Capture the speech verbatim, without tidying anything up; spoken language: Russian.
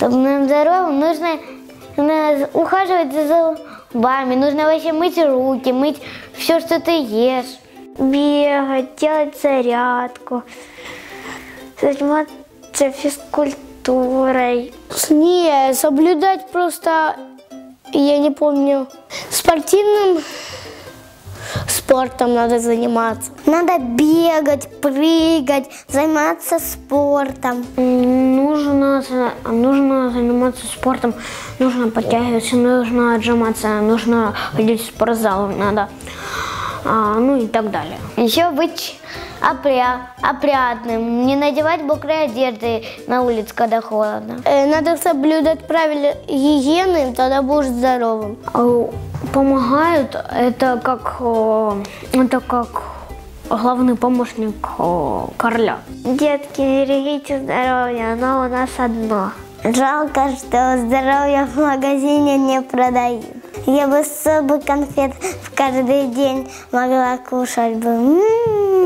Чтобы нам здоровым, нужно, нужно ухаживать за зубами, нужно вообще мыть руки, мыть все, что ты ешь. Бегать, делать зарядку, заниматься физкультурой. Не, соблюдать просто, я не помню, спортивным спортом надо заниматься. Надо бегать, прыгать, заниматься спортом. Нужно, нужно заниматься спортом, нужно подтягиваться, нужно отжиматься, нужно ходить в спортзал, надо, а, ну и так далее. Еще быть опря, опрятным, не надевать мокрые одежды на улице, когда холодно. Э, надо соблюдать правила гигиены, тогда будешь здоровым. Помогают, это как, это как главный помощник короля. Детки, берегите здоровье, оно у нас одно. Жалко, что здоровье в магазине не продают. Я бы с собой конфет в каждый день могла кушать бы. М-м-м.